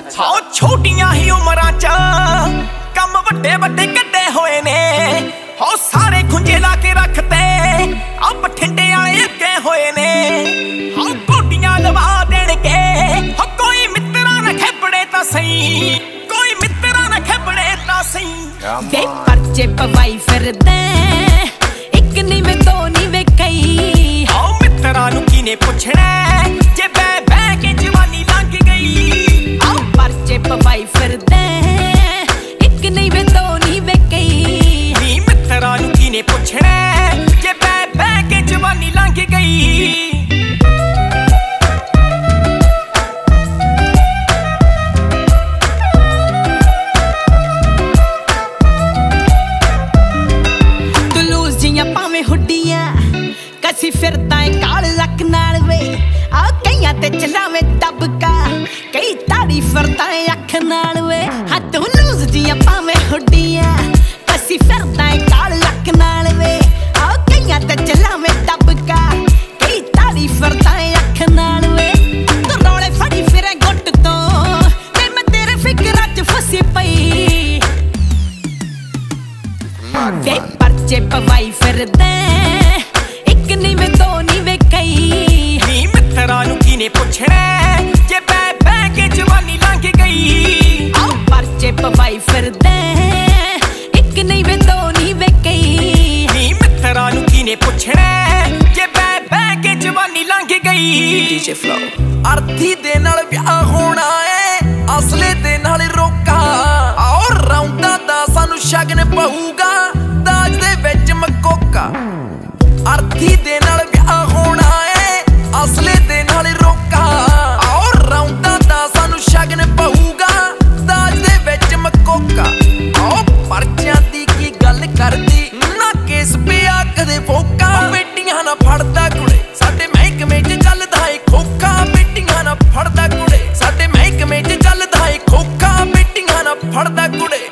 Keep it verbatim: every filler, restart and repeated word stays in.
सौ छोटियां ही उमरां च कम वड्डे वड्डे कड्डे होए ने हो सारे खुंजे ला के रखते अब बठिंडे वाले अगे होए ने हो गोडियां लवा देणगे हो कोई मित्रा ना खेपड़े तां सही कोई मित्रा ना खेपड़े तां सही वे परचे पवाई फिरदे एक नहीं वे दो नहीं वे कई हो मित्रा नूं किने पुछणा जे बै बै के जवानी लंघ गई आओ परचे पवाई फिरदे एक नहीं वे दो नहीं वे कई नी मित्रा नूं किने पुछणा जे बै बै के जवानी लंघ गई कसी फिरदा है काल लक नाल वे आ कईयां ते चलावे दबका कई ताड़ी फिरदा है अख नाल वे हां तू लूज जियां पावे हुड्डियां कसी फिरदा है काल लक नाल वे आ कईयां ते चलावे दबका कई ताड़ी फिरदा है अख नाल वे तू रोले फड़ी फिरे गुੱਟ तो ते मैं तेरे फिकरां च फसी पई वे परचे पवाई फिरदे नहीं वे दो नहीं वे कई नी मित्रा नूं किने पुछणा जे बै बै के जवानी लंघ गई आओ परचे पवाई फिरदे एक नहीं वे दो नहीं वे कई नी मित्रा नूं किने पुछणा जे बै बै के जवानी लंघ गई डीजे फ्लो अर्थी दे नाल विआह होना है असले दे नाल रोका आओ रौंदा दा सानू शगन पऊगा दाज दे विच मकोका अर्थी दे नाल विआह होना है असले दे नाल रोका आओ रौंदा दा सानू शगन पऊगा दाज दे विच मकोका आओ परचियां दी की गल करदी ना केस पिया कदे फोका बेटियां ना फड़दा कुड़े साडे महकमे च चलदा है खोखा बेटियां ना फड़दा कुड़े साडे महकमे च चलदा है खोखा बेटियां ना फड़दा कुड़े